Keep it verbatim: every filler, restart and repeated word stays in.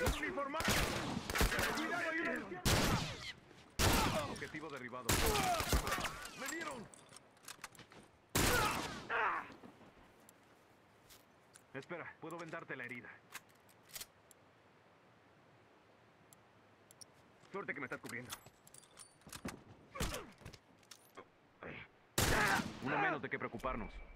¡Un uniformado! ¡Cuidado, hay una izquierda! Objetivo derribado. ¡Me dieron! Espera, puedo vendarte la herida. Suerte que me estás cubriendo. Uno menos de qué preocuparnos.